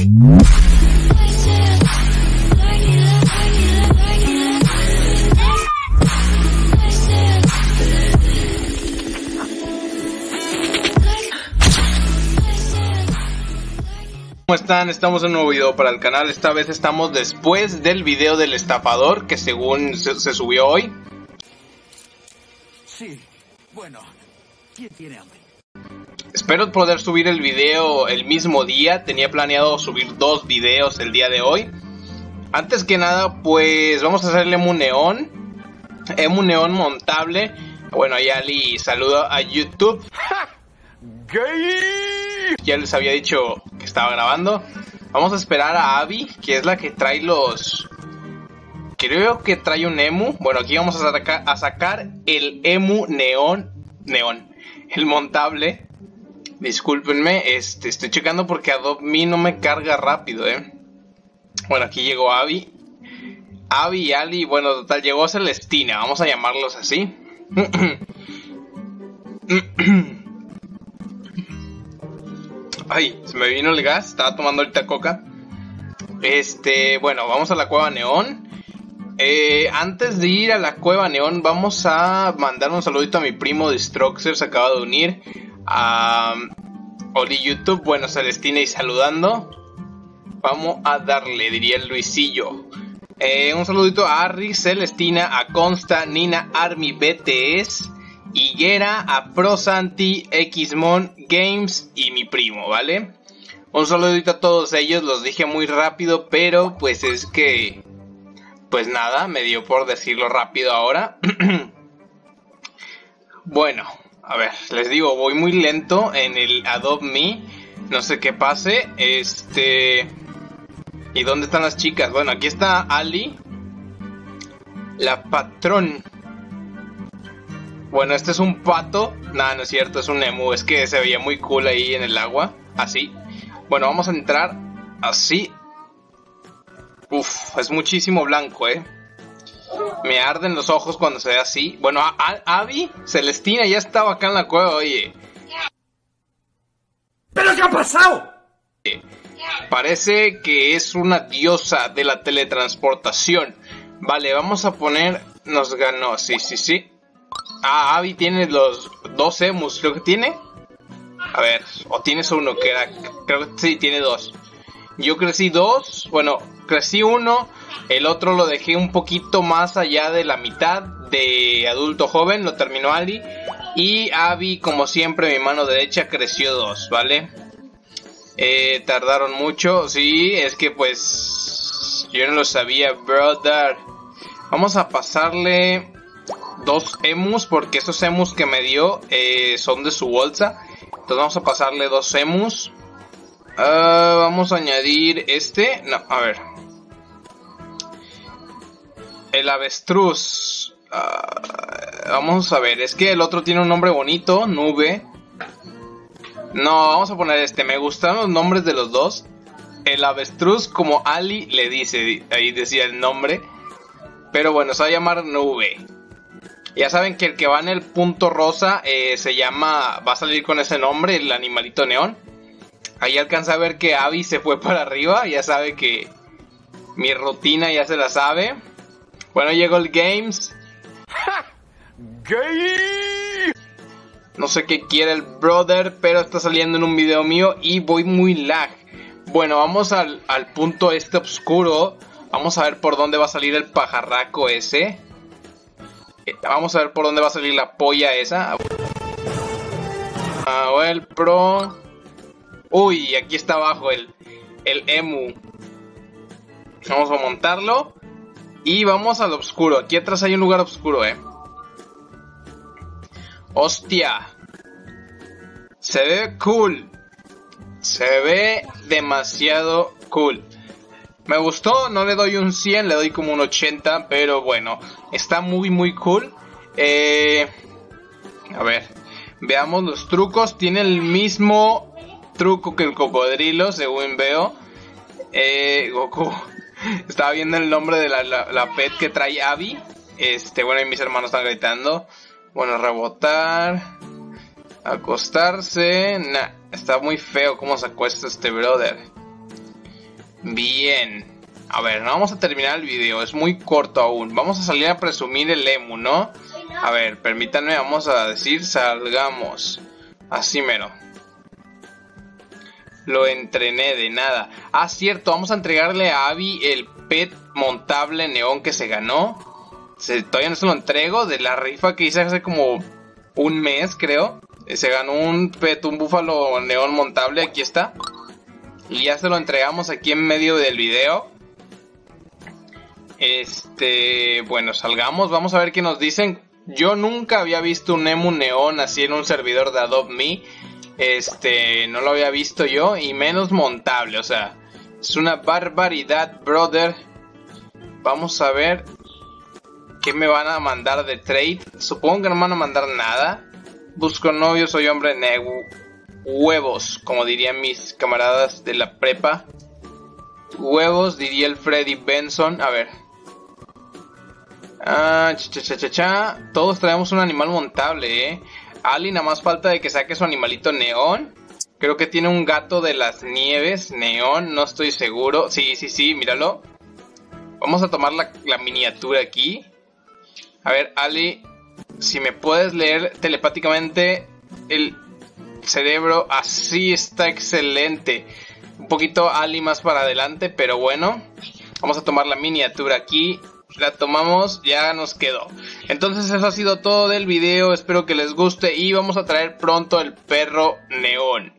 ¿Cómo están? Estamos en un nuevo video para el canal. Esta vez estamos después del video del estafador que según se subió hoy. Sí, bueno, ¿quién tiene hambre? Espero poder subir el video el mismo día. Tenía planeado subir 2 videos el día de hoy. Antes que nada, pues vamos a hacer el emu neón. Emu neón montable. Bueno, ahí Ali saluda a YouTube. ¡Ja! ¡Gay! Ya les había dicho que estaba grabando. Vamos a esperar a Abby, que es la que trae los... Creo que trae un emu. Bueno, aquí vamos a sacar el emu neón. El montable. Discúlpenme, estoy checando porque Adobe Me no me carga rápido, Bueno, aquí llegó Abby. Abby y Ali, bueno, total, llegó Celestina. Vamos a llamarlos así. Ay, se me vino el gas, estaba tomando ahorita coca. Bueno, vamos a la cueva neón. Antes de ir a la cueva neón, vamos a mandar un saludito a mi primo Destroxer, se acaba de unir a Oli YouTube. Bueno, Celestina y saludando. Vamos a darle, diría el Luisillo. Un saludito a Arri, Celestina, a Consta, Nina, Army, BTS, Higuera, a ProSanti, Xmon Games y mi primo, ¿vale? Un saludito a todos ellos, los dije muy rápido, pero pues es que... Pues nada, me dio por decirlo rápido ahora. Bueno, a ver, les digo, voy muy lento en el Adobe Me. No sé qué pase, ¿Y dónde están las chicas? Bueno, aquí está Ali, la patrón. Bueno, este es un pato. Nada, no es cierto, es un emu. Es que se veía muy cool ahí en el agua. Así. Bueno, vamos a entrar así. Uf, es muchísimo blanco, Me arden los ojos cuando se ve así. Bueno, Abby, Celestina ya estaba acá en la cueva, oye. ¿Pero qué ha pasado? Parece que es una diosa de la teletransportación. Vale, vamos a poner... Nos ganó, sí. Ah, Abby tiene los 2 emus, creo que tiene. A ver, o tienes uno que era... Creo que sí, tiene 2. Yo crecí 2, bueno, crecí 1. El otro lo dejé un poquito más allá de la mitad de adulto joven, lo terminó Ali. Y Abby, como siempre, mi mano derecha, creció 2, ¿vale? Tardaron mucho, sí, es que pues... Yo no lo sabía, brother. Vamos a pasarle... 2 emus, porque esos emus que me dio son de su bolsa. Entonces vamos a pasarle 2 emus. Vamos a añadir no, a ver. El avestruz. Vamos a ver, es que el otro tiene un nombre bonito, Nube. No, vamos a poner me gustan los nombres de los dos. El avestruz, como Ali le dice, ahí decía el nombre. Pero bueno, se va a llamar Nube. Ya saben que el que va en el punto rosa se llama... Va a salir con ese nombre, el animalito neón. Ahí alcanza a ver que Abby se fue para arriba. Ya sabe que mi rutina ya se la sabe. Bueno, llegó el Games. ¡Ja! ¡Gay! No sé qué quiere el brother, pero está saliendo en un video mío y voy muy lag. Bueno, vamos al punto oscuro. Vamos a ver por dónde va a salir el pajarraco ese. Vamos a ver por dónde va a salir la polla esa. El pro. Uy, aquí está abajo el emu. Vamos a montarlo. Y vamos al oscuro. Aquí atrás hay un lugar oscuro, Hostia. Se ve cool. Se ve demasiado cool. Me gustó, no le doy un 100, le doy como un 80, pero bueno, está muy cool. A ver, veamos los trucos. Tiene el mismo truco que el cocodrilo, según veo. Goku. Estaba viendo el nombre de la pet que trae Abby. Bueno, y mis hermanos están gritando. Bueno, rebotar. Acostarse. Nah, está muy feo cómo se acuesta este brother. Bien. A ver, no vamos a terminar el video, es muy corto aún. Vamos a salir a presumir el emu, ¿no? A ver, permítanme, vamos a decir salgamos. Así mero. Lo entrené de nada. Ah, cierto, vamos a entregarle a Abby el pet montable neón que se ganó. Todavía no se lo entrego, de la rifa que hice hace como un mes, creo. Se ganó un búfalo neón montable, aquí está. Y ya se lo entregamos aquí en medio del video. Bueno, salgamos, vamos a ver qué nos dicen. Yo nunca había visto un emu neón así en un servidor de Adopt Me. No lo había visto yo, y menos montable, o sea, es una barbaridad, brother. Vamos a ver qué me van a mandar de trade. Supongo que no me van a mandar nada. Busco novio, soy hombre huevos, como dirían mis camaradas de la prepa. Huevos, diría el Freddy Benson. A ver. Todos traemos un animal montable, Ali, nada más falta de que saque su animalito neón. Creo que tiene un gato de las nieves neón, no estoy seguro. Sí, míralo. Vamos a tomar la miniatura aquí. A ver, Ali, si me puedes leer telepáticamente el cerebro. Así está, excelente. Un poquito Ali más para adelante, pero bueno. Vamos a tomar la miniatura aquí. La tomamos, ya nos quedó. Entonces eso ha sido todo del video. Espero que les guste y vamos a traer pronto el perro neón.